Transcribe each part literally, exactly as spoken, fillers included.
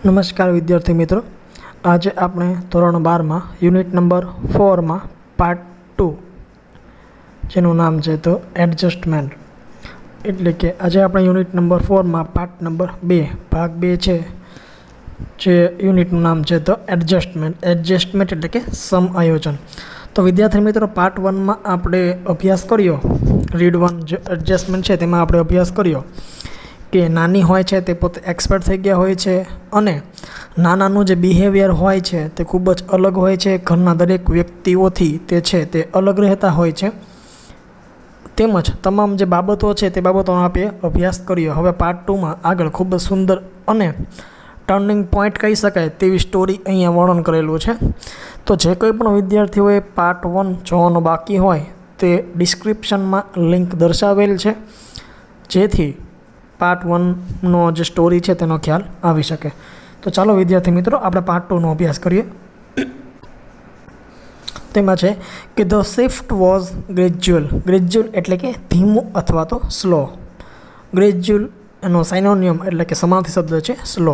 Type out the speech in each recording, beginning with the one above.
नमस्कार विद्यार्थी मित्रों, आज आपणे धोरण बार में यूनिट नंबर फोर में पार्ट टू जेनु नाम है तो एडजस्टमेंट एटले के आज आपणे यूनिट नंबर फोर में पार्ट नंबर बे भाग बे है जे यूनिट नाम है तो एडजस्टमेंट एडजस्टमेंट एटले के समायोजन। तो विद्यार्थी मित्रों पार्ट वन में आपणे अभ्यास कर्यो रीड वन जो एडजस्टमेंट है तेमां आपणे अभ्यास कर्यो कि नानी होय छे ते पोते एक्सपर्ट थई गया होय छे अने नानानुं जे बिहेवियर होय छे ते खूब ज अलग होय छे। घरना दरेक व्यक्तिओथी ते छे ते अलग रहता होय छे। तेमज तमाम जे बाबतो छे ते बाबतोनो आपणे अभ्यास कर्यो। हवे पार्ट टू में आगळ खूब सुंदर अने टर्निंग पॉइंट कही शकाय तेवी स्टोरी अहींया वर्णन करेलुं छे। तो जे कोई पण विद्यार्थीओए पार्ट वन जोवानुं बाकी होय ते डिस्क्रिप्शन में लिंक दर्शावेल छे जेथी पार्ट वन नो जो स्टोरी है तेनो ख्याल आवी सके। तो चलो विद्यार्थी मित्रों आपणे पार्ट टू नो अभ्यास करिए। तेमां छे कि ध शिफ्ट वॉज ग्रेज्युअल। ग्रेज्युअल एटले के धीमું अथवा तो स्लो। ग्रेज्युअल एनो साइनोनियम एटले के समार्थी शब्द है स्लो।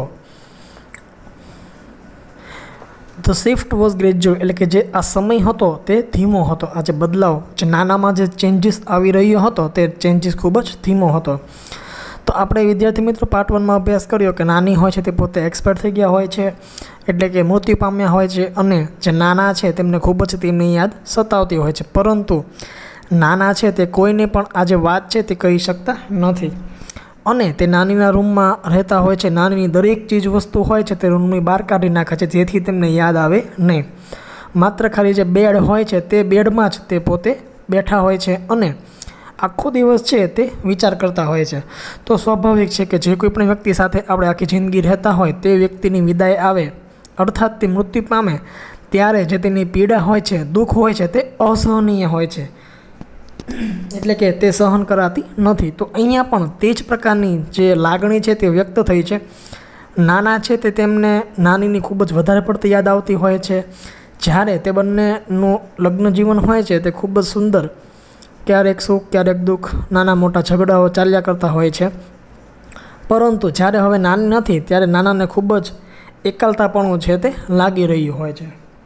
ध शिफ्ट वॉज ग्रेज्युअल एटले के जे आ समय हतो ते धीमो हतो। आ जे बदलाव जे नानामां जे चेन्जीस आवी रह्यो हतो ते चेन्जीस खूब ज धीमो हतो। तो आपणे विद्यार्थी मित्रों पार्ट वन में अभ्यास कर्यो कि नानी होय छे ते पोते एक्सपर्ट थई गया होय छे एटले के मृत्यु पाम्या होय छे अने जे नाना छे तेमने खूब ज तेमनी याद सतावती होय छे, परंतु नाना छे ते कोईने पण आ जे वात छे ते कही शकता नथी अने ते नानीना रूममां रहता होय छे। नानीनी दरेक चीज वस्तु होय छे ते रूमनी बहार काढी नाखे छे जेथी तेमने याद आवे नहीं। मात्र खाली जे बेड होय छे ते बेडमां ज ते पोते बेठा होय छे अने आखो दिवस है ते विचार करता होय छे। तो स्वाभाविक है कि जे कोईपण व्यक्ति साथे आपणे आखी जिंदगी रहता होय ते व्यक्तिनी विदाय आवे अर्थात ते मृत्यु पामे त्यारे जे तेनी पीड़ा होय छे दुख होय छे ते असहनीय होय छे एटले के ते सहन कराती नथी। तो अहींया पण ते ज प्रकारनी जे लागणी छे ते व्यक्त थई छे। नाना छे ते तेमने नानीनी खूब ज वधारे पड़ती याद आवती होय छे। ज्यारे ते बंनेनुं लग्न जीवन होय छे ते खूब ज सुंदर, क्यारेक सुख क्यारेक दुख नाना मोटा झगड़ाओ चाल्या करता होय छे, परंतु ज्यारे हवे नानी नथी त्यारे नानाने खूब ज एकलतापणुं छे ते लागी रह्युं होय छे।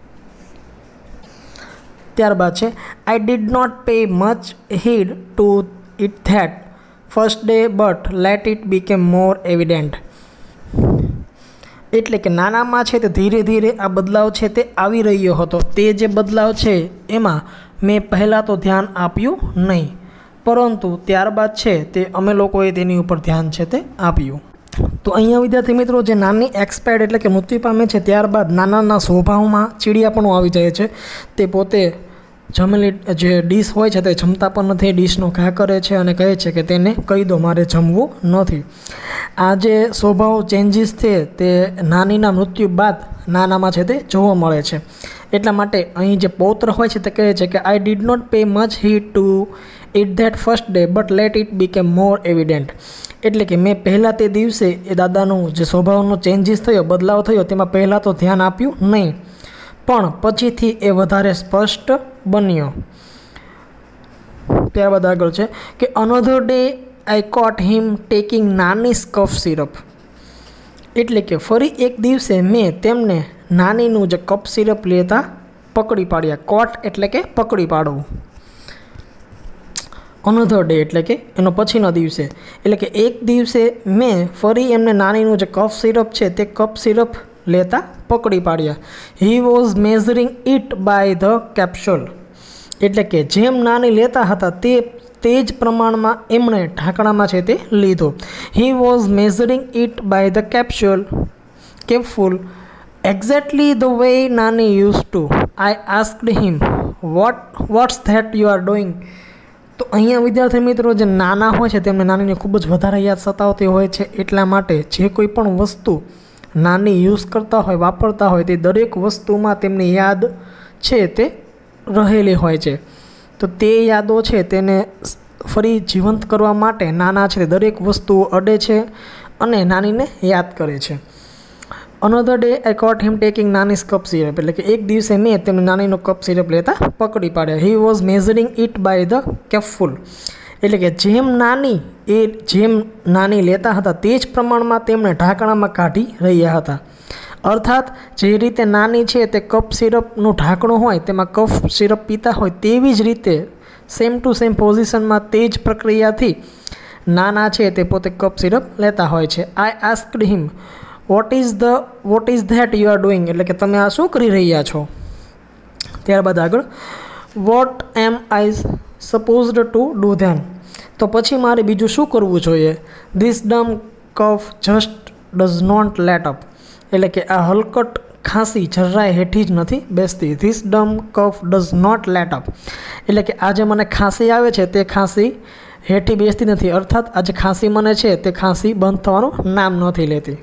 त्यारबाद छे I did not pay much heed to it that first day but late it became more evident. एटले के नानामां छे ते धीरे धीरे आ बदलाव छे ते आवी रह्यो हतो। ते जे बदलाव छे एमां मैं पहला तो ध्यान आप्युं नहीं, परंतु त्यारबाद छे ते अमे लोकोए तेनी उपर ध्यान छे ते आप्युं। तो अहींया विद्यार्थी मित्रों जे नानी एक्सपायर्ड एटले के मृत्यु पामे छे त्यारबाद नानाना स्वभावमां चीड़ियापणुं आवी जाय छे। ते पोते जमेली जे डिश होय छे ते जमता पण नथी, डिशनो घा करे छे अने कहे छे के तेने कही दो मारे जमवुं नथी। आ जे स्वभाव चेन्जीस छे ते नानीना मृत्यु बाद नानामां छे ते जोवा मळे छे। एटला माटे अहीं जे पौत्र होय छे ते कहे छे के I did not pay much heed to it that first day but late it became more evident. एटले के मैं पहला ते दिवसे ए दादानुं जे स्वभावनो चेन्जीस थयो बदलाव थयो तेमां पहला तो ध्यान आप्युं नहीं, पण पछीथी ए वधारे स्पष्ट बन्यो। त्यारबाद आगळ छे के another day I caught him taking Nani's cough syrup. एटले के फरी एक दिवसे मैं तेमने नानीनुं जे कप सीरप लेता पकड़ी पाड्या। कॉट एटले के पकड़ी पाडवुं, अनधर डे एटले के एनो पछीनो दिवसे एटले के एक दिवसे मैं फरी एमने नानीनुं जे कफ सीरप छे ते कप सीरप लेता पकड़ी पाड्या। He was measuring it by the capsule. एटले के जेम नानी लेता हता ते तेज प्रमाणमां एमणे ढांकणामां छे ते लीधो। He was measuring it by the capsule capful exactly the way Nani used to. I asked him what what's that you are doing. तो अहींया विद्यार्थी मित्रों जे नाना होय छे तेमने नानीने खूब ज वधारे याद सतावती होय छे। एटला माटे जे कोई पण वस्तु नानी यूज करता होय वापरता होय ते दरेक वस्तुमां तेमनी याद छे ते रहेली होय छे। तो ते यादों छे तेने फरी जीवंत करवा माटे नाना छे दरेक वस्तु अडे छे अने नानीने याद करे छे। Another day I caught him taking Nani's cough syrup. एटले के एक दिवसे मैं तेमने नानीनो कप सीरप लेता पकड़ी पाड्या। He was measuring it by the capful એટલે કે જેમ નાની એ જેમ નાની લેતા હતા તે જ પ્રમાણમાં તેમણે ઢાંકણામાં કાઢી રહ્યા હતા. અર્થાત જે રીતે નાની છે તે કપ સિરપનું ઢાંકણું હોય તેમાં કફ સિરપ પીતા હોય તેવી જ રીતે સેમ ટુ સેમ પોઝિશનમાં તે જ પ્રક્રિયાથી નાના છે તે પોતે કપ સિરપ લેતા હોય છે. I asked him what is the what is that you are doing, એટલે કે તમે આ શું કરી રહ્યા છો. ત્યારબાદ આગળ what am I supposed to do then, તો પછી મારે બીજું શું કરવું જોઈએ. This dumb cough just does not let up, એટલે કે આ હલકટ ખાંસી જરાય હેઠી જ નથી બેસતી. This dumb cough does not let up, એટલે કે આજે મને ખાંસી આવે છે તે ખાંસી હેઠી બેસતી નથી. અર્થાત આજે ખાંસી મને છે તે ખાંસી બંધ થવાનું નામ નથી લેતી.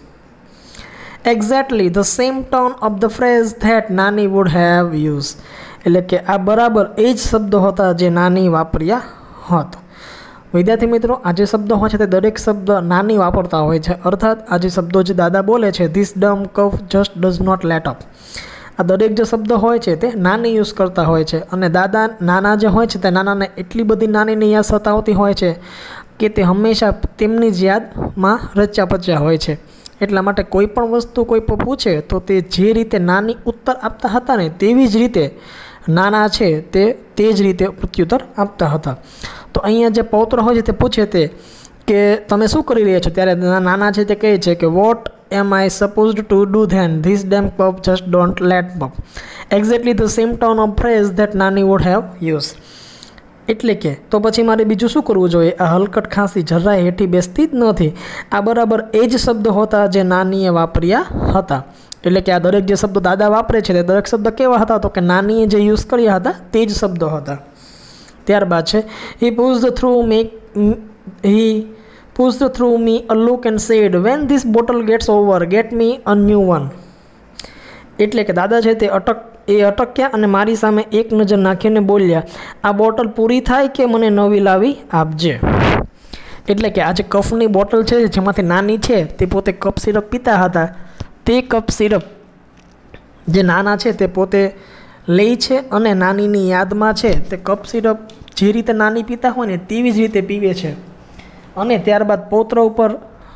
Exactly the same turn of the phrase that Nani would have use, એટલે કે આ બરાબર એ જ શબ્દો હતા જે નાની વાપર્યા હતો. વિદ્યાર્થી મિત્રો, આ જે શબ્દો હોય છે તે દરેક શબ્દ નાની વાપરતા હોય છે. અર્થાત આ જે શબ્દો જે દાદા બોલે છે this dumb cough just does not let up, આ દરેક જે શબ્દો હોય છે તે નાની યુઝ કરતા હોય છે. અને દાદા નાના જે હોય છે તે નાનાને એટલી બધી નાનીની યાદ સતાવતી હોય છે કે તે હંમેશા તેમની જ યાદમાં રચ્યા પચ્યા હોય છે. એટલા માટે કોઈ પણ વસ્તુ કોઈ પણ પૂછે તો તે જે રીતે નાની ઉત્તર આપતા હતા ને તેવી જ રીતે નાના છે તે તે જ રીતે પ્રત્યુત્તર આપતા હતા. તો અહીંયા જે પૌત્ર હોય છે તે પૂછે તે કે તમે શું કરી રહ્યા છો, ત્યારે નાના છે તે કહે છે કે what am I supposed to do then this damn cough just don't let up, exactly the same turn of phrase that Nani would have use, એટલે કે તો પછી મારે બીજું શું કરવું જોઈએ. આ હલકટ ખાંસી જરાય હેઠી બેસતી જ નથી. આ બરાબર એ જ શબ્દો હતા જે નાનીએ વાપર્યા હતા. એટલે કે આ દરેક જે શબ્દો દાદા વાપરે છે તે દરેક શબ્દ કેવા હતા, તો કે નાનીએ જે યુઝ કર્યા હતા તે જ શબ્દો હતા. ત્યારબાદ છે he paused through me he paused through me a look and said when this bottle gets over get me a new one, એટલે કે દાદા છે તે અટક એ અટક્યા અને મારી સામે એક નજર નાખીને બોલ્યા આ બોટલ પૂરી થાય કે મને નવી લાવી આપજે. એટલે કે આ જે કફની બોટલ છે જેમાંથી નાની છે તે પોતે કપ સિરપ પીતા હતા, તે કપ સિરપ જે નાના છે તે પોતે લે છે અને નાનીની યાદમાં છે તે કપ સિરપ જે રીતે નાની પીતા હોય ને તેવી જ રીતે પીવે છે. અને ત્યારબાદ પૌત્ર ઉપર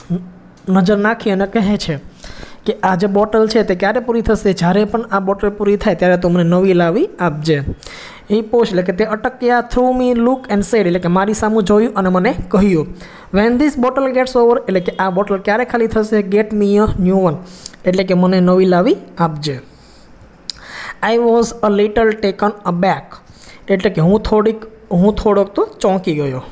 નજર નાખી અને કહે છે કે આ જે બોટલ છે તે ક્યારે પૂરી થશે, જ્યારે પણ આ બોટલ પૂરી થાય ત્યારે તો મને નવી લાવી આપજે. એ પોસ્ટ એટલે કે તે અટક્યા through me look and said, એટલે કે મારી સામું જોયું અને મને કહ્યું when this bottle gets over, એટલે કે આ બોટલ ક્યારે ખાલી થશે, get me a new one, એટલે કે મને નવી લાવી આપજે. I was a little taken aback, એટલે કે હું થોડીક હું થોડોક તો ચોંકી ગયો.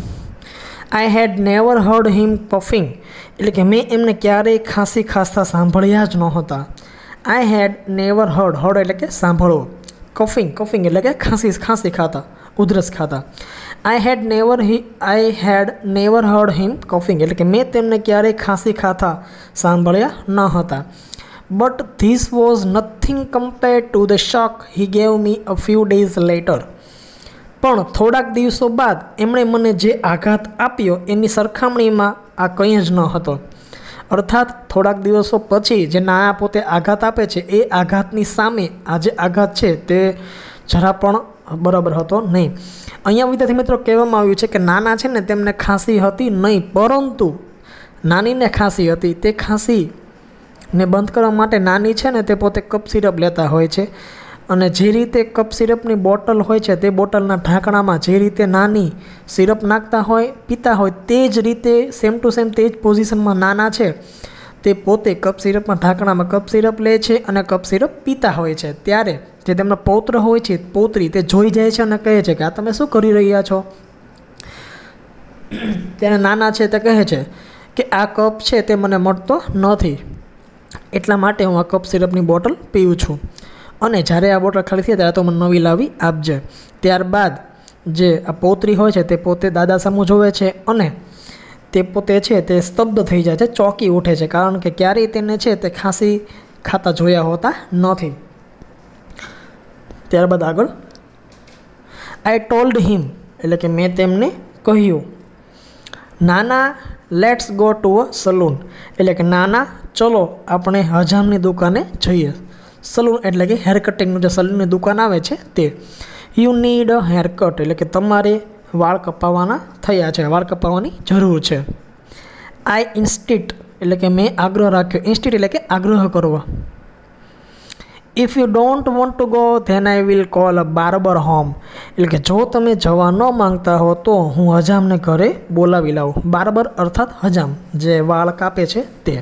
આઈ હેડ નેવર હર્ડ હિમ પફિંગ, એટલે કે મેં એમને ક્યારેય ખાંસી ખાસતા સાંભળ્યા જ નહોતા. I had never heard heard એટલે કે સાંભળવો, કફિંગ કફિંગ એટલે કે ખાંસી ખાંસી ખાતા ઉધરસ ખાતા. I had never he I had never heard him coughing, એટલે કે મેં તેમને ક્યારેય ખાંસી ખાતા સાંભળ્યા ન હતા. But this was nothing compare to the shock he gave me a few days later, પણ થોડાક દિવસો બાદ એમણે મને જે આઘાત આપ્યો એની સરખામણીમાં આ કંઈ જ ન હતો. અર્થાત થોડાક દિવસો પછી જે નાના પોતે આઘાત આપે છે એ આઘાતની સામે આ જે આઘાત છે તે જરા પણ બરાબર હતો નહીં. અહીંયા વિદ્યાર્થી મિત્રો કહેવામાં આવ્યું છે કે નાના છે ને તેમને ખાંસી હતી નહીં, પરંતુ નાનીને ખાંસી હતી. તે ખાંસીને બંધ કરવા માટે નાની છે ને તે પોતે કપ સિરપ લેતા હોય છે. અને જે રીતે કપ સિરપની બોટલ હોય છે તે બોટલના ઢાંકણામાં જે રીતે નાની સિરપ નાખતા હોય પીતા હોય તે જ રીતે સેમ ટુ સેમ તે જ પોઝિશનમાં નાના છે તે પોતે કપ સિરપમાં ઢાંકણામાં કપ સિરપ લે છે અને કપ સિરપ પીતા હોય છે. ત્યારે જે તેમના પૌત્ર હોય છે પૌત્રી તે જોઈ જાય છે અને કહે છે કે આ તમે શું કરી રહ્યા છો. ત્યારે નાના છે તે કહે છે કે આ કપ છે તે મને મળતો નથી, એટલા માટે હું આ કપ સિરપની બોટલ પીઉં છું અને જ્યારે આ બોટલ ખાલી થઈ ત્યારે તો મને નવી લાવી આપજે. ત્યારબાદ જે આ પૌત્રી હોય છે તે પોતે દાદા સામું જોવે છે અને તે પોતે છે તે સ્તબ્ધ થઈ જાય છે, ચોંકી ઉઠે છે, કારણ કે ક્યારેય તેને છે તે ખાંસી ખાતા જોયા હોતા નથી. ત્યારબાદ આગળ આઈ ટોલ્ડ હિમ, એટલે કે મેં તેમને કહ્યું Nana let's go to a salon, એટલે કે નાના ચલો આપણે હજામની દુકાને જઈએ. સલૂન એટલે કે હેર કટિંગનું જે સલૂનની દુકાન આવે છે તે. You need a haircut, એટલે કે તમારે વાળ કપાવવાના થયા છે, વાળ કપાવવાની જરૂર છે. આઈ ઇન્સ્ટિટ એટલે કે મેં આગ્રહ રાખ્યો. ઇન્સ્ટિટ એટલે કે આગ્રહ કરવો. If you don't want to go then I will call a barber home એટલે કે જો તમે જવા ન માંગતા હો તો હું હજામને ઘરે બોલાવી લાવું. બાર્બર અર્થાત હજામ, જે વાળ કાપે છે તે.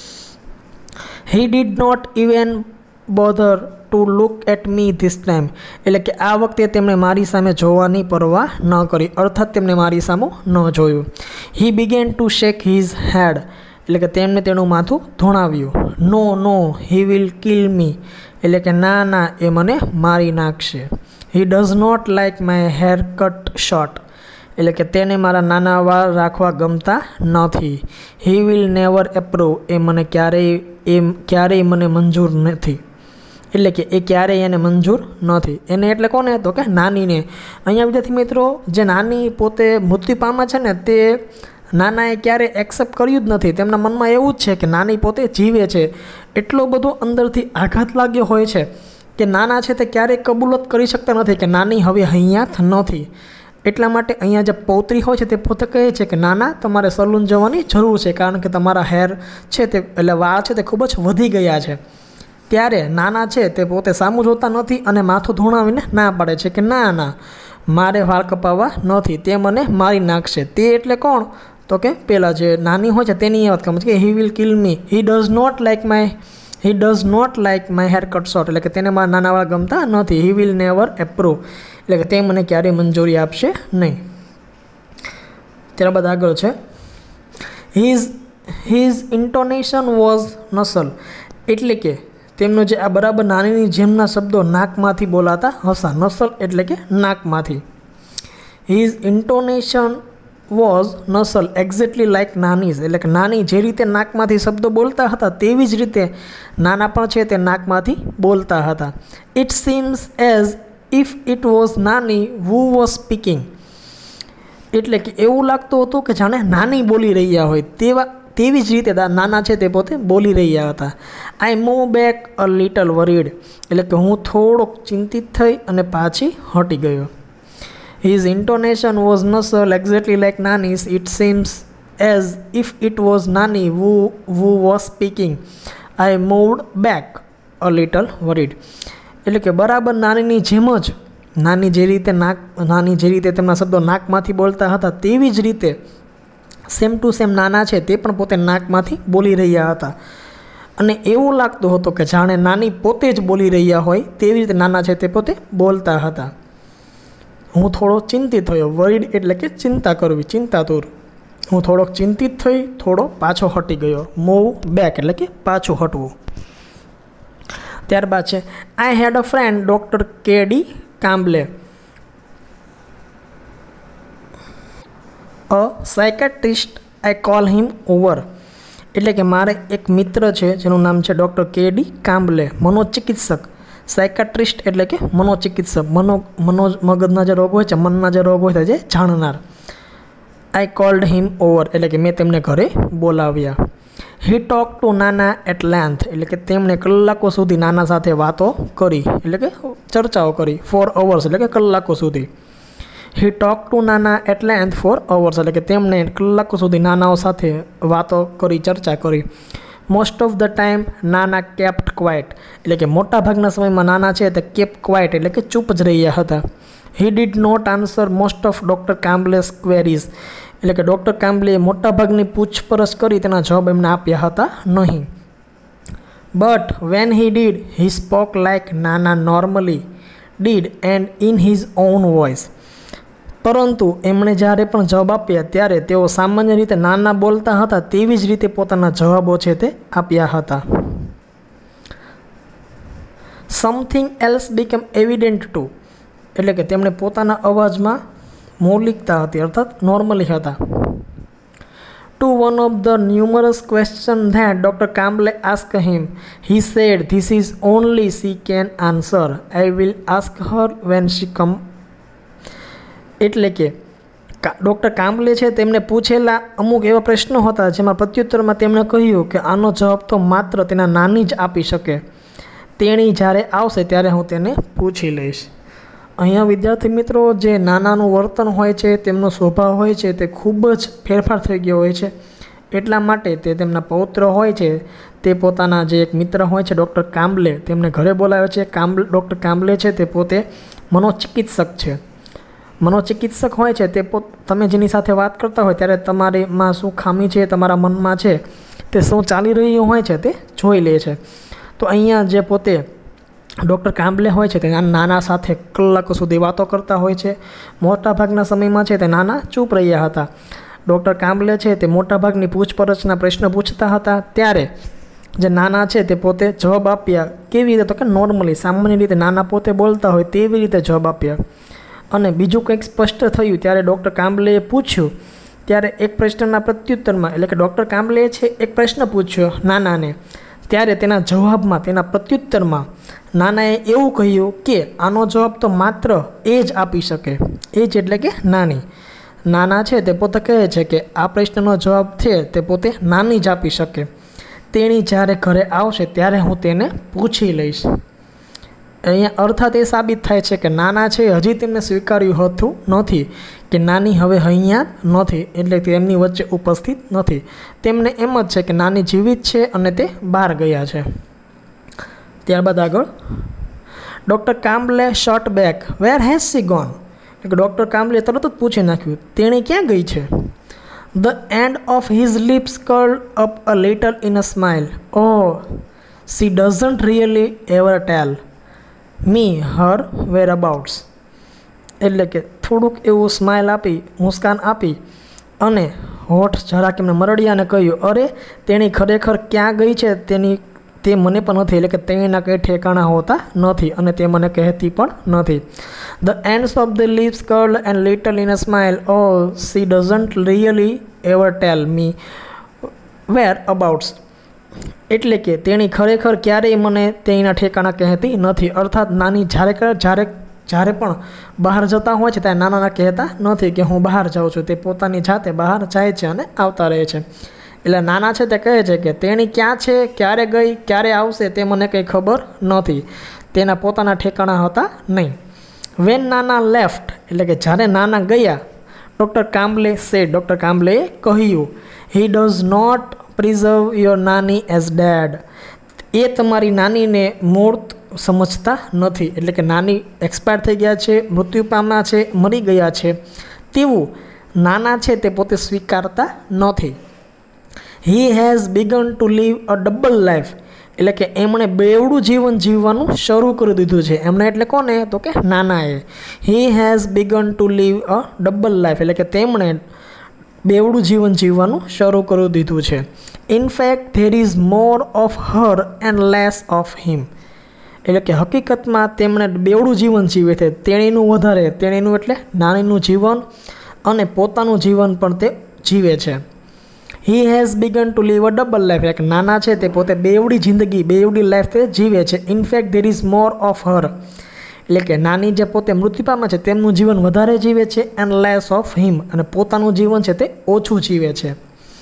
He did not even bother to look at me this time એટલે કે આ વખતે તેમણે મારી સામે જોવાની પરવા ન કરી, અર્થાત તેમણે મારી સામે ન જોયું. He began to shake his head એટલે કે તેમણે તેનું માથું ધોણાવ્યું. નો નો હી વિલ કિલ મી એટલે કે ના ના એ મને મારી નાખશે. He does not like my haircut short એટલે કે તેને મારા નાના વાળ રાખવા ગમતા નથી. હી વિલ નેવર એપ્રૂવ એ મને ક્યારેય એ ક્યારેય મને મંજૂર નથી એટલે કે એ ક્યારેય એને મંજૂર નથી. એને એટલે કોને? તો કે નાનીને. અહીંયા વિદ્યાર્થી મિત્રો, જે નાની પોતે મૃત્યુ પામે છે ને તે નાનાએ ક્યારેય એક્સેપ્ટ કર્યું જ નથી. તેમના મનમાં એવું જ છે કે નાની પોતે જીવે છે. એટલો બધો અંદરથી આઘાત લાગ્યો હોય છે કે નાના છે તે ક્યારેય કબૂલત કરી શકતા નથી કે નાની હવે હૈયાત નથી. એટલા માટે અહીંયા જે પૌત્રી હોય છે તે પોતે કહે છે કે નાના તમારે સલૂન જવાની જરૂર છે, કારણ કે તમારા હેર છે તે એટલે વાળ છે તે ખૂબ જ વધી ગયા છે. ત્યારે નાના છે તે પોતે સામું જોતા નથી અને માથું ધોણાવીને ના પાડે છે કે ના ના મારે વાળ કપાવવા નથી, તે મને મારી નાખશે. તે એટલે કોણ? તો કે પેલા જે નાની હોય છે તેની વાત કરે છે કે he will kill me. He does not like my he does not like my haircut short એટલે કે તેને મારા નાના વાળ ગમતા નથી. હી વિલ નેવર એપ્રૂવ એટલે કે તે મને ક્યારેય મંજૂરી આપશે નહીં. ત્યારબાદ આગળ છે his his intonation was nasal એટલે કે તેમનો જે આ બરાબર નાનીની જેમના શબ્દો નાકમાંથી બોલાતા હસા. નસલ એટલે કે નાકમાંથી. His intonation was nasal exactly like Nani's એટલે કે નાની જે રીતે નાકમાંથી શબ્દો બોલતા હતા તેવી જ રીતે નાના પણ છે તે નાકમાંથી બોલતા હતા. It seems as if it was Nani who was speaking એટલે કે એવું લાગતું હતું કે જાણે નાની બોલી રહ્યા હોય તેવા તેવી જ રીતે નાના છે તે પોતે બોલી રહ્યા હતા. I move back a little worried એટલે કે હું થોડોક ચિંતિત થઈ અને પાછી હટી ગયો. His intonation was nasal exactly like Nani's. It seems as if it was Nani who who was speaking. I moved back a little worried એટલે કે બરાબર નાનીની જેમ જ નાની જે રીતે નાક નાની જે રીતે તેમના શબ્દો નાકમાંથી બોલતા હતા તેવી જ રીતે સેમ ટુ સેમ નાના છે તે પણ પોતે નાકમાંથી બોલી રહ્યા હતા. અને એવું લાગતું હતું કે જાણે નાની પોતે જ બોલી રહ્યા હોય તેવી રીતે નાના છે તે પોતે બોલતા હતા. હું થોડો ચિંતિત થયો. વરીડ એટલે કે ચિંતા કરવી, ચિંતાતુર. હું થોડોક ચિંતિત થઈ, થોડો પાછો હટી ગયો. મૂવ બેક એટલે કે પાછું હટવું. ત્યારબાદ છે I had a friend doctor K D Kamble a psychiatrist. I call him over એટલે કે મારે એક મિત્ર છે જેનું નામ છે ડૉક્ટર કે ડી કામ્બલે, મનોચિકિત્સક. સાયકેટ્રિસ્ટ એટલે કે મનોચિકિત્સક, મનો મનો મગજના જે રોગ હોય છે, મનના જે રોગ હોય છે જે જાણનાર. આઈ કોલ્ડ હિમ ઓવર એટલે કે મેં તેમને ઘરે બોલાવ્યા. He talk to Nana at length એટલે કે તેમણે કલાકો સુધી નાના સાથે વાતો કરી એટલે કે ચર્ચાઓ કરી. ફોર અવર્સ એટલે કે કલાકો સુધી. He talk to Nana at length for hours એટલે કે તેમણે કલાકો સુધી નાનાઓ સાથે વાતો કરી, ચર્ચા કરી. Most of the time Nana kept quiet એટલે કે મોટાભાગના સમયમાં નાના છે તે કેપ ક્વાઇટ એટલે કે ચૂપ જ રહ્યા હતા. He did not answer most of doctor Kamble's queries એટલે કે ડૉક્ટર કામ્બલેએ મોટાભાગની પૂછપરછ કરી તેના જવાબ એમને આપ્યા હતા નહીં. But when he did he spoke like Nana normally did and in his own voice પરંતુ એમણે જ્યારે પણ જવાબ આપ્યા ત્યારે તેઓ સામાન્ય રીતે નાના બોલતા હતા તેવી જ રીતે પોતાના જવાબો છે તે આપ્યા હતા. Something else became evident to એટલે કે તેમણે પોતાના અવાજમાં મૌલિકતા હતી અર્થાત નોર્મલી હતા. To one of the numerous question that doctor Kamble ask him he said this is only she can answer. I will ask her when she come એટલે કે ડૉક્ટર કામ્બલે છે તેમને પૂછેલા અમુક એવા પ્રશ્નો હતા જેમાં પ્રત્યુત્તરમાં તેમણે કહ્યું કે આનો જવાબ તો માત્ર તેના નાની જ આપી શકે. તેણી જ્યારે આવશે ત્યારે હું તેને પૂછી લઈશ. અહીંયા વિદ્યાર્થી મિત્રો જે નાનાનું વર્તન હોય છે, તેમનો સ્વભાવ હોય છે, તે ખૂબ જ ફેરફાર થઈ ગયો હોય છે. એટલા માટે તે તેમના પૌત્ર હોય છે તે પોતાના જે એક મિત્ર હોય છે ડૉક્ટર કામ્બલે, તેમને ઘરે બોલાવે છે. કામ્બલે ડૉક્ટર કામ્બલે છે તે પોતે મનોચિકિત્સક છે. મનોચિકિત્સક હોય છે તે પોત તમે જેની સાથે વાત કરતા હોય ત્યારે તમારીમાં શું ખામી છે, તમારા મનમાં છે, તે શું ચાલી રહ્યું હોય છે તે જોઈ લે છે. તો અહીંયા જે પોતે ડૉક્ટર કામ્બલે હોય છે તે નાના સાથે કલાકો સુધી વાતો કરતા હોય છે. મોટાભાગના સમયમાં છે તે નાના ચૂપ રહ્યા હતા. ડૉક્ટર કામ્બલે છે તે મોટાભાગની પૂછપરછના પ્રશ્નો પૂછતા હતા ત્યારે જે નાના છે તે પોતે જવાબ આપ્યા. કેવી રીતે? તો કે નોર્મલી, સામાન્ય રીતે નાના પોતે બોલતા હોય તેવી રીતે જવાબ આપ્યા. અને બીજું કંઈક સ્પષ્ટ થયું ત્યારે ડૉક્ટર કામ્બલેએ પૂછ્યું ત્યારે એક પ્રશ્નના પ્રત્યુત્તરમાં, એટલે કે ડૉક્ટર કામ્બલેએ છે એક પ્રશ્ન પૂછ્યો નાનાને, ત્યારે તેના જવાબમાં, તેના પ્રત્યુત્તરમાં નાનાએ એવું કહ્યું કે આનો જવાબ તો માત્ર એ જ આપી શકે. એ જ એટલે કે નાની. નાના છે તે પોતે કહે છે કે આ પ્રશ્નનો જવાબ છે તે પોતે નાની જ આપી શકે. તેણી જ્યારે ઘરે આવશે ત્યારે હું તેને પૂછી લઈશ. અહીંયા અર્થાત એ સાબિત થાય છે કે નાના છે હજી તેમને સ્વીકાર્યું હતું નથી કે નાની હવે અહીંયા નથી, એટલે તેમની વચ્ચે ઉપસ્થિત નથી. તેમને એમ જ છે કે નાની જીવિત છે અને તે બહાર ગયા છે. ત્યારબાદ આગળ doctor Kamble shot back, where has she gone? એટલે ડૉક્ટર કામ્બલે તરત જ પૂછી નાખ્યું, તેણી ક્યાં ગઈ છે? The end of his lips curled up a little in a smile, oh she doesn't really ever tell me her whereabouts. એટલે કે થોડુંક એવું સ્માઇલ આપી, મુસ્કાન આપી અને હોઠ જરાક એમને મરડિયા અને કહ્યું, અરે તેણી ખરેખર ક્યાં ગઈ છે તેની તે મને પણ નથી, એટલે કે તેના કંઈ ઠેકાણા હોતા નથી અને તે મને કહેતી પણ નથી. The ends of the lips curled and little in a smile, oh she doesn't really ever tell me whereabouts. એટલે કે તેણી ખરેખર ક્યારેય મને તેના ઠેકાણા કહેતી નથી. અર્થાત નાની જ્યારે જ્યારે જ્યારે પણ બહાર જતા હોય છે ત્યારે નાનાના કહેતા નથી કે હું બહાર જાઉં છું. તે પોતાની જાતે બહાર જાય છે અને આવતા રહે છે. એટલે નાના છે તે કહે છે કે તેણી ક્યાં છે, ક્યારે ગઈ, ક્યારે આવશે તે મને કંઈ ખબર નથી. તેના પોતાના ઠેકાણા હતા નહીં. વેન નાના લેફ્ટ, એટલે કે જ્યારે નાના ગયા, ડૉક્ટર કામ્બલે સેડ, ડૉક્ટર કામ્બલેએ કહ્યું, he does not preserve your Nani as dead. એ તમારી નાનીને મૂર્ત સમજતા નથી, એટલે કે નાની એક્સપાયર થઈ ગયા છે, મૃત્યુ પામ્યા છે, મરી ગયા છે તેવું નાના છે તે પોતે સ્વીકારતા નથી. He has begun to live a double life, એટલે કે એમણે બેવડું જીવન જીવવાનું શરૂ કરી દીધું છે. એમણે એટલે કોને? તો કે નાનાએ. He has begun to live a double life, એટલે કે તેમણે બેવડું જીવન જીવવાનું શરૂ કરી દીધું છે. In fact there is more of her and less of him, એટલે કે હકીકતમાં તેમણે બેવડું જીવન જીવે છે. તેણીનું વધારે, તેણીનું એટલે નાનીનું જીવન અને પોતાનું જીવન પણ તે જીવે છે. He has begun to live a double life, એટલે નાના છે તે પોતે બેવડી જિંદગી, બેવડી લાઈફ તે જીવે છે. In fact there is more of her, એટલે કે નાની જે પોતે મૃત્યુ પામે છે તેમનું જીવન વધારે જીવે છે. એન્ડ લેસ ઓફ હિમ, અને પોતાનું જીવન છે તે ઓછું જીવે છે.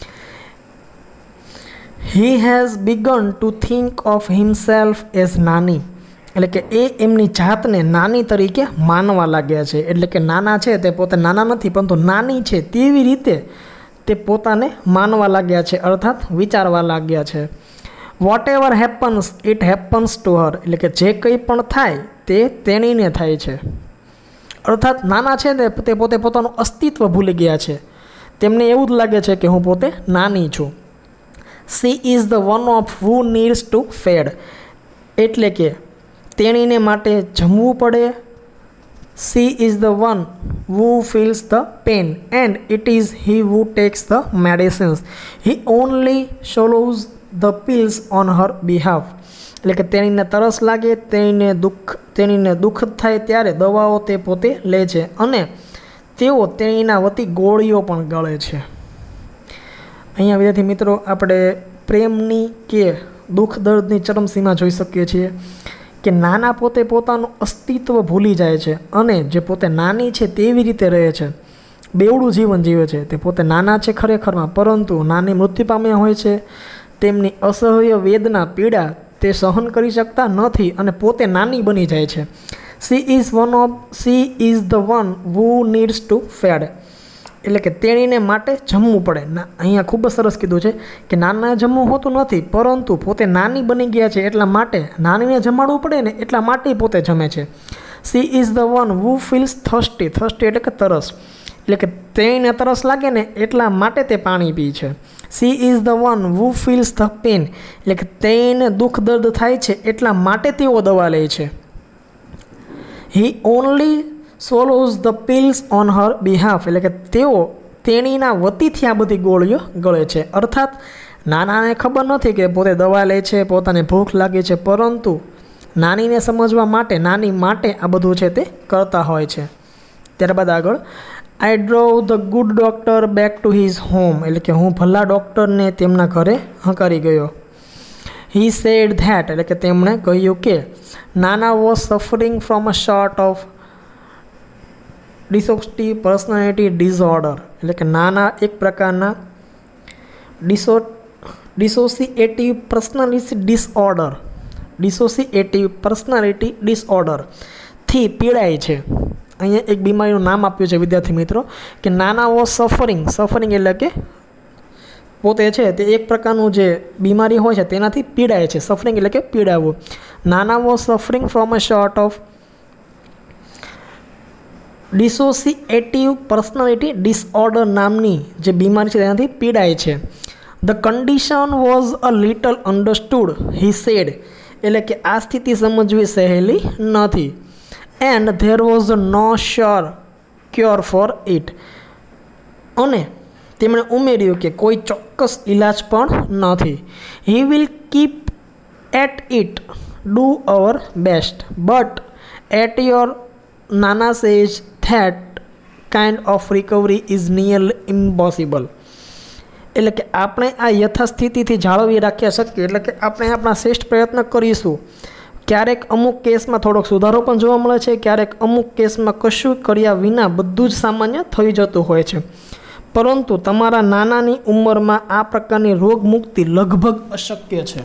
He has begun to think of himself as Nani, એટલે કે એ એમની જાતને નાની તરીકે માનવા લાગ્યા છે. એટલે કે નાના છે તે પોતે નાના નથી પરંતુ નાની છે તેવી રીતે તે પોતાને માનવા લાગ્યા છે, અર્થાત વિચારવા લાગ્યા છે. Whatever happens it happens to her, એટલે કે જે કંઈ પણ થાય તે તેણીને થાય છે. અર્થાત નાના છે તે પોતે પોતાનું અસ્તિત્વ ભૂલી ગયા છે. તેમને એવું જ લાગે છે કે હું પોતે નાની છું. She is the one of who needs to fed, એટલે કે તેણીને માટે જમવું પડે. She is the one who feels the pain and it is he who takes the medicines. He only swallows the pills on her behalf, એટલે કે તેણીને તરસ લાગે, તેણીને દુઃખ તેણીને દુઃખ થાય ત્યારે દવાઓ તે પોતે લે છે અને તેઓ તેણીના વતી ગોળીઓ પણ ગળે છે. અહીંયા વિદ્યાર્થી મિત્રો આપણે પ્રેમની કે દુઃખ દર્દની ચરમસીમા જોઈ શકીએ છીએ કે નાના પોતે પોતાનું અસ્તિત્વ ભૂલી જાય છે અને જે પોતે નાની છે તેવી રીતે રહે છે, બેવડું જીવન જીવે છે. તે પોતે નાના છે ખરેખરમાં, પરંતુ નાની મૃત્યુ પામ્યા હોય છે. તેમની અસહ્ય વેદના, પીડા તે સહન કરી શકતા નથી અને પોતે નાની બની જાય છે. She is one of she is the one who needs to fed, એટલે કે તેણીને માટે જમવું પડે. ના, અહીંયા ખૂબ જ સરસ કીધું છે કે નાના જમવું હોતું નથી, પરંતુ પોતે નાની બની ગયા છે એટલા માટે નાનીને જમાડવું પડે ને એટલા માટે પોતે જમે છે. She is the one who feels thirsty, thirsty એટલે કે તરસ, એટલે કે તેણીને તરસ લાગે ને એટલા માટે તે પાણી પી છે. She is the one who feels the pain, એટલે કે તેને દુઃખ દર્દ થાય છે એટલા માટે તેઓ દવા લે છે. He only swallows the pills on her behalf, એટલે કે તેઓ તેણીના વતીથી આ બધી ગોળીઓ ગળે છે. અર્થાત નાનાને ખબર નથી કે પોતે દવા લે છે, પોતાને ભૂખ લાગે છે, પરંતુ નાનીને સમજવા માટે નાની માટે આ બધું છે તે કરતા હોય છે. ત્યારબાદ આગળ I drove the good doctor back to his home, એટલે કે હું ભલા ડૉક્ટરને તેમના ઘરે હંકારી ગયો. હી સેડ ધેટ, એટલે કે તેમણે કહ્યું કે નાના was suffering from a short of dissociative personality disorder, એટલે કે નાના એક પ્રકારના ડિસો dissociative personality disorder dissociative personality ડિસઓર્ડરથી પીડાય છે. અહીંયા એક બીમારીનું નામ આપ્યું છે વિદ્યાર્થી મિત્રો કે નાના વોઝ સફરિંગ, સફરિંગ એટલે કે પોતે છે તે એક પ્રકારનું જે બીમારી હોય છે તેનાથી પીડાય છે. સફરિંગ એટલે કે પીડાવવું. નાના was suffering from a short of dissociative personality disorder નામની જે બીમારી છે તેનાથી પીડાય છે. The condition was a little understood, he said, એટલે કે આ સ્થિતિ સમજવી સહેલી નથી. And there was no sure cure for it, અને તેમણે ઉમેર્યું કે કોઈ ચોક્કસ ઇલાજ પણ નથી. He will keep at it, do our best, but at your Nana's age that kind of recovery is nearly impossible, એટલે કે આપણે આ યથાસ્થિતિથી જાળવી રાખ્યા શકીએ, એટલે કે આપણે આપણા શ્રેષ્ઠ પ્રયત્ન કરીશું. ક્યારેક અમુક કેસમાં થોડોક સુધારો પણ જોવા મળે છે, ક્યારેક અમુક કેસમાં કશું કર્યા વિના બધું જ સામાન્ય થઈ જતું હોય છે, પરંતુ તમારા નાનાની ઉંમરમાં આ પ્રકારની રોગ મુક્તિ લગભગ અશક્ય છે.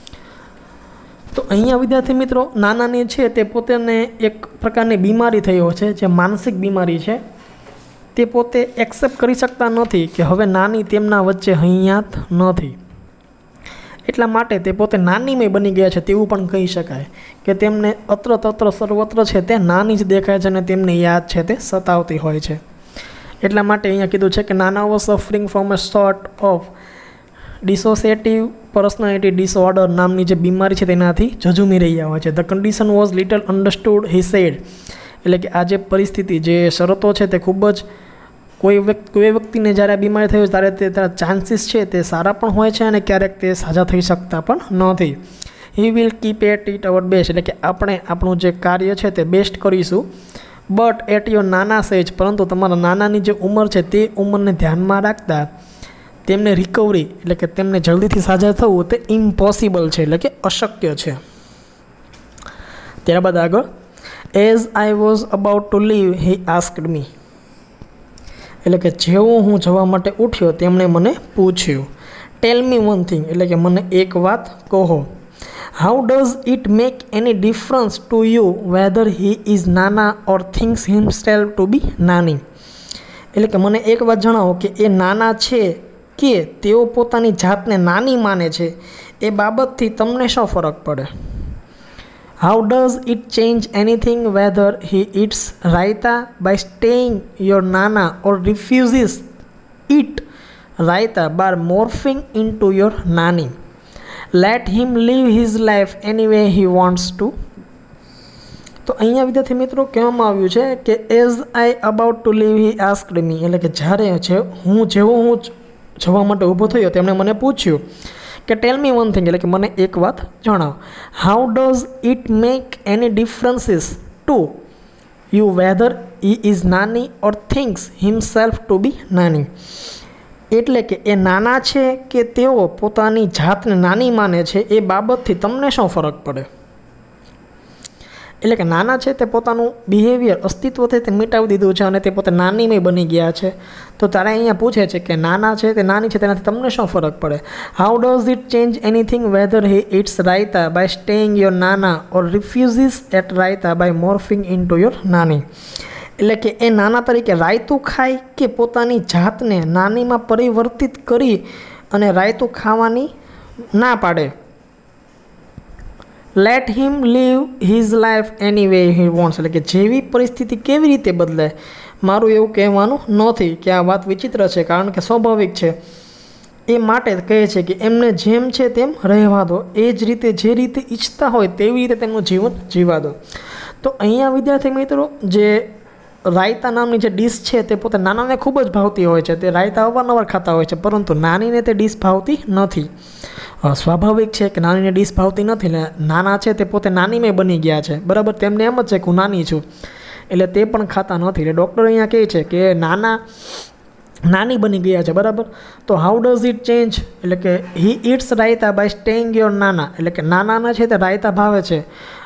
તો અહીંયા વિદ્યાર્થી મિત્રો નાનાની છે તે પોતાને એક પ્રકારની બીમારી થઈ હોય છે જે માનસિક બીમારી છે, તે પોતે એક્સેપ્ટ કરી શકતા નથી કે હવે નાની તેમના વચ્ચે હૈયાત નથી, એટલા માટે તે પોતે નાનીમય બની ગયા છે તેવું પણ કહી શકાય કે તેમને અત્ર તત્ર સર્વત્ર છે તે નાની જ દેખાય છે અને તેમની યાદ છે તે સતાવતી હોય છે. એટલા માટે અહીંયા કીધું છે કે નાના was suffering from a sort of dissociative personality disorder નામની જે બીમારી છે તેનાથી ઝઝૂમી રહ્યા હોય છે. The condition was little understood, he said, એટલે કે આ જે પરિસ્થિતિ જે શરતો છે તે ખૂબ જ કોઈ વ્યક્તિ કોઈ વ્યક્તિને જ્યારે આ બીમારી થઈ હોય ત્યારે તે તેના ચાન્સીસ છે તે સારા પણ હોય છે અને ક્યારેક તે સાજા થઈ શકતા પણ નથી. He will keep at it our best, એટલે કે આપણે આપણું જે કાર્ય છે તે બેસ્ટ કરીશું. બટ એટ યોર નાના સેજ, પરંતુ તમારા નાનાની જે ઉંમર છે તે ઉંમરને ધ્યાનમાં રાખતા તેમને રિકવરી એટલે કે તેમને જલ્દીથી સાજા થવું તે ઇમ્પોસિબલ છે, એટલે કે અશક્ય છે. ત્યારબાદ આગળ as I was about to leave he asked me, એટલે કે જેવો હું જવા માટે ઉઠ્યો તેમણે મને પૂછ્યું. ટેલ મી વન થિંગ, એટલે કે મને એક વાત કહો. How does it make any difference to you whether he is Nana or thinks himself to be Nani, એટલે કે મને એક વાત જણાવો કે એ નાના છે કે તેઓ પોતાની જાતને નાની માને છે, એ બાબતથી તમને શું ફરક પડે. How does it change anything whether he eats raita by staying your Nana or refuses it raita by morphing into your Nani. Let him live his life any way he wants to. તો અહીંયા વિદ્યાર્થી મિત્રો કહેવામાં આવ્યું છે કે as I about to leave he asked me, એટલે કે જ્યારે છે હું જેવો હું જવા માટે ઊભો થયો તેમણે મને પૂછ્યું કે ટેલ મી વન થિંગ, એટલે કે મને એક વાત જણાવો. How does it make any differences to you whether he is Nani or thinks himself to be Nani, એટલે કે એ નાના છે કે તેઓ પોતાની જાતને નાની માને છે એ બાબતથી તમને શું ફરક પડે. એટલે કે નાના છે તે પોતાનું બિહેવિયર અસ્તિત્વ છે તે મિટાવી દીધું છે અને તે પોતે નાનીમય બની ગયા છે. તો તારે અહીંયા પૂછે છે કે નાના છે તે નાની છે તેનાથી તમને શું ફરક પડે. How does it change anything whether he eats raita by staying your Nana or refuses at raita by morphing into your Nani. એટલે કે એ નાના તરીકે રાયતું ખાય કે પોતાની જાતને નાનીમાં પરિવર્તિત કરી અને રાયતું ખાવાની ના પાડે. Let him live his life any way he wants. એટલે કે જેવી પરિસ્થિતિ કેવી રીતે બદલે, મારું એવું કહેવાનું નથી કે આ વાત વિચિત્ર છે, કારણ કે સ્વાભાવિક છે. એ માટે કહે છે કે એમને જેમ છે તેમ રહેવા દો, એ જ રીતે જે રીતે ઈચ્છતા હોય તેવી રીતે તેમનું જીવન જીવા દો. તો અહીંયા વિદ્યાર્થી મિત્રો જે રાયતા નામની જે ડીશ છે તે પોતે નાનાને ખૂબ જ ભાવતી હોય છે, તે રાયતા અવારનવાર ખાતા હોય છે, પરંતુ નાનીને તે ડીશ ભાવતી નથી. સ્વાભાવિક છે કે નાનીને ડીશ ભાવતી નથી, એટલે નાના છે તે પોતે નાનીમય બની ગયા છે, બરાબર. તેમને એમ જ છે કે હું નાની છું, એટલે તે પણ ખાતા નથી. એટલે ડૉક્ટર અહીંયા કહે છે કે નાના નાની બની ગયા છે, બરાબર. તો હાઉ ડઝ ઇટ ચેન્જ, એટલે કે he eats raita by staying your Nana. એટલે કે નાનાને છે તે રાયતા ભાવે છે,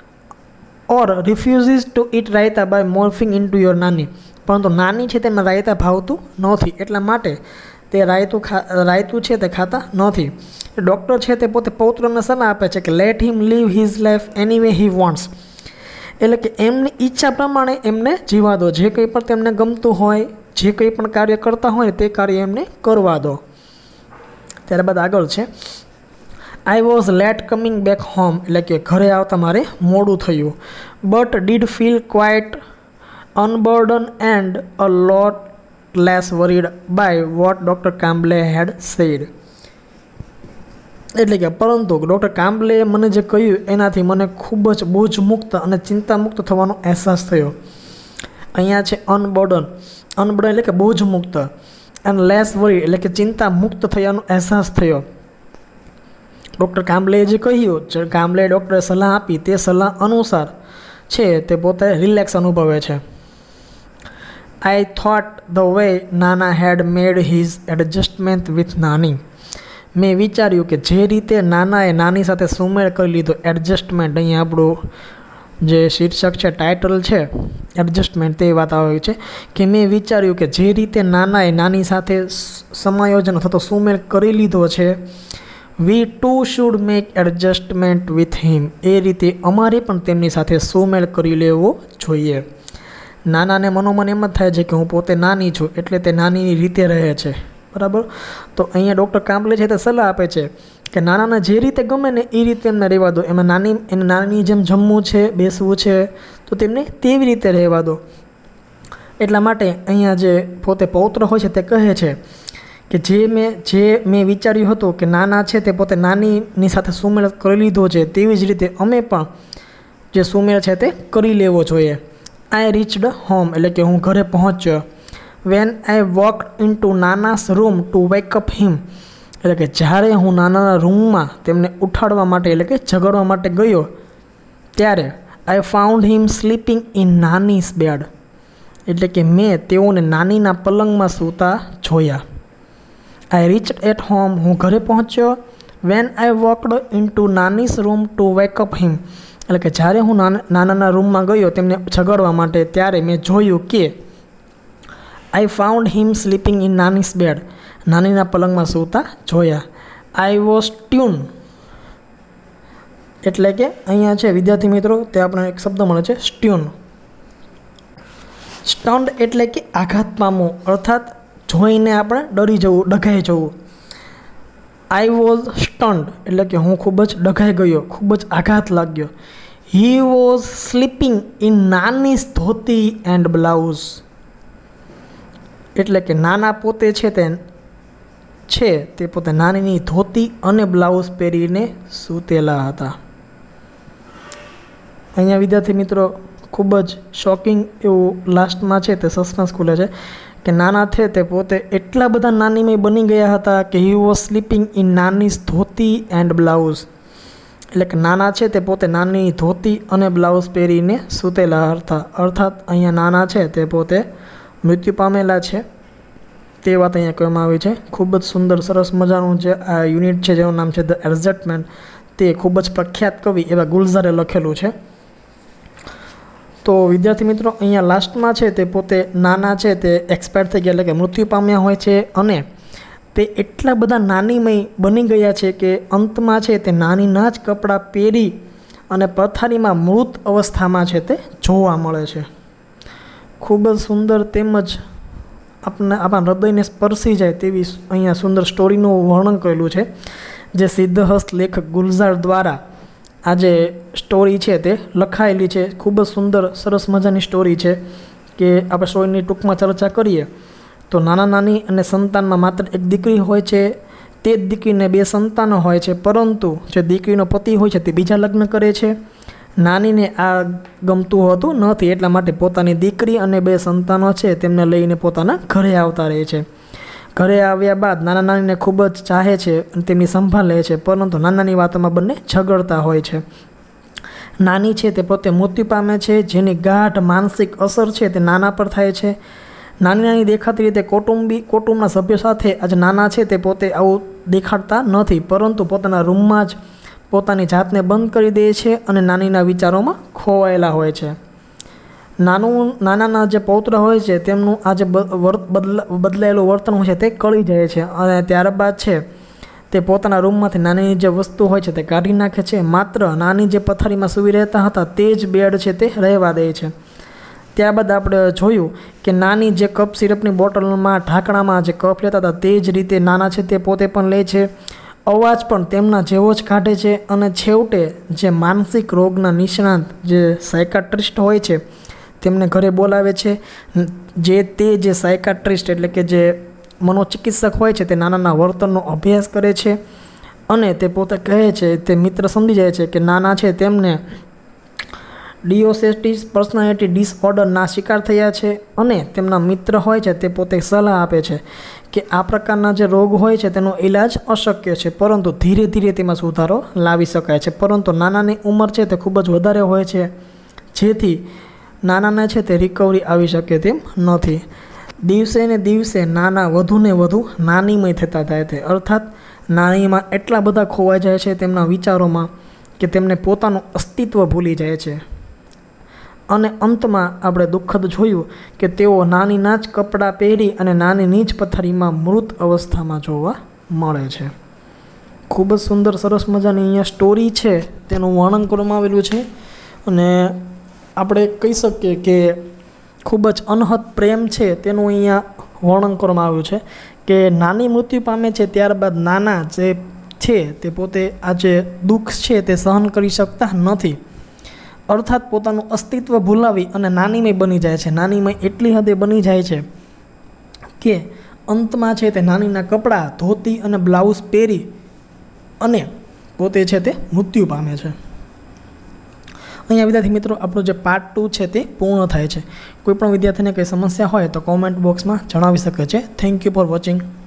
or refuses to it raita by morphing into your Nani. પરંતુ નાની છે તેમને રાયતા ભાવતું નથી, એટલા માટે તે રાયતું ખા રાયતું છે તે ખાતા નથી. ડૉક્ટર છે તે પોતે પૌત્રને સલાહ આપે છે કે let him live his life any way he wants. એટલે કે એમની ઈચ્છા પ્રમાણે એમને જીવા દો, જે કંઈ પણ તેમને ગમતું હોય, જે કંઈ પણ કાર્ય કરતા હોય તે કાર્ય એમને કરવા દો. ત્યારબાદ આગળ છે I was late coming back home. એટલે કે ઘરે આવતા મારે મોડું થયું. But did feel quite unburden and a lot less worried by what doctor Kamble had said. એટલે કે પરંતુ ડૉક્ટર કામ્બલે મને જે કહ્યું એનાથી મને ખૂબ જ બોજમુક્ત અને ચિંતામુક્ત થવાનો અહેસાસ થયો. અહીંયા છે અનબર્ડન. અનબર્ડન એટલે કે બોજમુક્ત, અને લેસ વરીડ એટલે કે ચિંતા મુક્ત થયાનો અહેસાસ થયો. ડૉક્ટર કામ્બલેએ જે કહ્યું, જે કામ્બલે ડૉક્ટરે સલાહ આપી તે સલાહ અનુસાર છે તે પોતે રિલેક્સ અનુભવે છે. I thought the way Nana had made his adjustment with Nani. મેં વિચાર્યું કે જે રીતે નાનાએ નાની સાથે સુમેળ કરી લીધો, એડજસ્ટમેન્ટ, અહીંયા આપણું જે શીર્ષક છે, ટાઇટલ છે એડજસ્ટમેન્ટ, તે વાત આવી છે કે મેં વિચાર્યું કે જે રીતે નાનાએ નાની સાથે સમાયોજન થતો સુમેળ કરી લીધો છે, we too should make adjustment with him. એ રીતે અમારે પણ તેમની સાથે સુમેળ કરી લેવો જોઈએ. નાનાને મનોમન એમ જ થાય છે કે હું પોતે નાની છું, એટલે તે નાનીની રીતે રહે છે, બરાબર. તો અહીંયા ડૉક્ટર કામ્બલે છે તે સલાહ આપે છે કે નાનાને જે રીતે ગમે ને એ રીતે એમને રહેવા દો. એમાં નાની એને નાની જેમ જમવું છે, બેસવું છે, તો તેમને તેવી રીતે રહેવા દો. એટલા માટે અહીંયા જે પોતે પૌત્ર હોય છે તે કહે છે કે જે મેં જે મેં વિચાર્યું હતું કે નાના છે તે પોતે નાનીની સાથે સુમેળ કરી લીધો છે, તેવી જ રીતે અમે પણ જે સુમેળ છે તે કરી લેવો જોઈએ. I reached home. એટલે કે હું ઘરે પહોંચ્યો. When I walked into Nana's room to wake up him. એટલે કે જ્યારે હું નાનાના રૂમમાં તેમને ઉઠાડવા માટે એટલે કે જગાડવા માટે ગયો, ત્યારે I found him sleeping in Nani's bed. એટલે કે મેં તેઓને નાનીના પલંગમાં સૂતા જોયા. I reached at home. હું ઘરે પહોંચ્યો. When I walked into Nani's room to wake up him. એટલે કે જ્યારે હું નાના નાનાના રૂમમાં ગયો તેમને જગાડવા માટે, ત્યારે મેં જોયું કે I found him sleeping in Nani's bed. નાનીના પલંગમાં સૂતા જોયા. I was stunned. એટલે કે અહીંયા છે વિદ્યાર્થી મિત્રો, તે આપણે એક શબ્દ મળે છે સ્ટ્યુન. સ્ટન્ડ એટલે કે આઘાત પામવું, અર્થાત જોઈને આપણે ડરી જવું, ડઘાઈ જવું. આઈ વોઝ સ્ટન્ડ એટલે કે હું ખૂબ જ ડઘાઈ ગયો, ખૂબ જ આઘાત લાગ્યો. He was sleeping in Nani's dhoti and blouse. એટલે કે નાના પોતે છે તે છે તે પોતે નાનીની ધોતી અને બ્લાઉઝ પહેરીને સૂતેલા હતા. અહીંયા વિદ્યાર્થી મિત્રો ખૂબ જ શોકિંગ એવું લાસ્ટમાં છે તે સસ્પેન્સ ખુલે છે કે નાના છે તે પોતે એટલા બધા નાનીમય બની ગયા હતા કે he was sleeping in Nani's dhoti and blouse. એટલે કે નાના છે તે પોતે નાની ધોતી અને બ્લાઉઝ પહેરીને સૂતેલા હતા. અર્થાત અહીંયા નાના છે તે પોતે મૃત્યુ પામેલા છે, તે વાત અહીંયા કહેવામાં આવી છે. ખૂબ જ સુંદર સરસ મજાનું જે આ યુનિટ છે જેનું નામ છે ધ એડજસ્ટમેન્ટ, તે ખૂબ જ પ્રખ્યાત કવિ એવા ગુલઝારે લખેલું છે. તો વિદ્યાર્થી મિત્રો અહીંયા લાસ્ટમાં છે તે પોતે નાના છે તે એક્સપાયર થઈ ગયા એટલે કે મૃત્યુ પામ્યા હોય છે અને તે એટલા બધા નાનીમય બની ગયા છે કે અંતમાં છે તે નાનીના જ કપડાં પહેરી અને પથારીમાં મૃત અવસ્થામાં છે તે જોવા મળે છે. ખૂબ જ સુંદર તેમજ આપને આપણા હૃદયને સ્પર્શી જાય તેવી અહીંયા સુંદર સ્ટોરીનું વર્ણન કરેલું છે, જે સિદ્ધહસ્ત લેખક ગુલઝાર દ્વારા આ જે સ્ટોરી છે તે લખાયેલી છે. ખૂબ જ સુંદર સરસ મજાની સ્ટોરી છે કે આપણે સ્ટોરીની ટૂંકમાં ચર્ચા કરીએ તો નાના નાની અને સંતાનમાં માત્ર એક દીકરી હોય છે. તે જ દીકરીને બે સંતાનો હોય છે, પરંતુ જે દીકરીનો પતિ હોય છે તે બીજા લગ્ન કરે છે. નાનીને આ ગમતું હોતું નથી, એટલા માટે પોતાની દીકરી અને બે સંતાનો છે તેમને લઈને પોતાના ઘરે આવતા રહે છે. ઘરે આવ્યા બાદ નાના નાનીને ખૂબ જ ચાહે છે અને તેમની સંભાળ લે છે, પરંતુ નાનાની વાતોમાં બંને ઝઘડતા હોય છે. નાની છે તે પોતે મૃત્યુ પામે છે, જેની ગાઢ માનસિક અસર છે તે નાના પર થાય છે. નાની નાની દેખાતી રીતે કૌટુંબી કુટુંબના સભ્યો સાથે આજે નાના છે તે પોતે આવું દેખાડતા નથી, પરંતુ પોતાના રૂમમાં જ પોતાની જાતને બંધ કરી દે છે અને નાનીના વિચારોમાં ખોવાયેલા હોય છે. નાનું નાનાના જે પૌત્ર હોય છે તેમનું આ જે બદલા બદલાયેલું વર્તન હોય છે તે કળી જાય છે અને ત્યારબાદ છે તે પોતાના રૂમમાંથી નાની જે વસ્તુ હોય છે તે કાઢી નાખે છે. માત્ર નાની જે પથારીમાં સૂવી રહેતા હતા તે જ બેડ છે તે રહેવા દે છે. ત્યારબાદ આપણે જોયું કે નાની જે કપ સિરપની બોટલમાં ઢાંકણામાં જે કપ લેતા હતા તે જ રીતે નાના છે તે પોતે પણ લે છે. અવાજ પણ તેમના જેવો જ કાઢે છે અને છેવટે જે માનસિક રોગના નિષ્ણાંત જે સાયકાટ્રિસ્ટ હોય છે તેમને ઘરે બોલાવે છે. જે તે જે સાયકાટ્રિસ્ટ એટલે કે જે મનોચિકિત્સક હોય છે તે નાનાના વર્તનનો અભ્યાસ કરે છે અને તે પોતે કહે છે, તે મિત્ર સમજી જાય છે કે નાના છે તેમને ડિયોસેટિસ પર્સનાલિટી ડિસઓર્ડરના શિકાર થયા છે અને તેમના મિત્ર હોય છે તે પોતે સલાહ આપે છે કે આ પ્રકારના જે રોગ હોય છે તેનો ઈલાજ અશક્ય છે, પરંતુ ધીરે ધીરે તેમાં સુધારો લાવી શકાય છે. પરંતુ નાનાની ઉંમર છે તે ખૂબ જ વધારે હોય છે, જેથી નાનાને છે તે રિકવરી આવી શકે તેમ નથી. દિવસે ને દિવસે નાના વધુ ને વધુ નાનીમય થતા થાય છે, અર્થાત નાનીમાં એટલા બધા ખોવાઈ જાય છે તેમના વિચારોમાં કે તેમને પોતાનું અસ્તિત્વ ભૂલી જાય છે. અને અંતમાં આપણે દુઃખદ જોયું કે તેઓ નાનીના જ કપડાં પહેરી અને નાનીની જ પથારીમાં મૃત અવસ્થામાં જોવા મળે છે. ખૂબ જ સુંદર સરસ મજાની અહીંયા સ્ટોરી છે તેનું વર્ણન કરવામાં આવેલું છે અને આપણે કહી શકીએ કે ખૂબ જ અનહદ પ્રેમ છે તેનું અહીંયા વર્ણન કરવામાં આવ્યું છે કે નાની મૃત્યુ પામે છે, ત્યારબાદ નાના જે છે તે પોતે આ જે દુઃખ છે તે સહન કરી શકતા નથી, અર્થાત પોતાનું અસ્તિત્વ ભૂલાવી અને નાનીમય બની જાય છે. નાનીમય એટલી હદે બની જાય છે કે અંતમાં છે તે નાનીના કપડાં ધોતી અને બ્લાઉઝ પહેરી અને પોતે છે તે મૃત્યુ પામે છે. અહીંયા વિદ્યાર્થી મિત્રો આપણું જે પાર્ટ ટુ છે તે પૂર્ણ થાય છે. કોઈ પણ વિદ્યાર્થીને કંઈ સમસ્યા હોય તો કોમેન્ટ બોક્સમાં જણાવી શકે છે. Thank you for watching.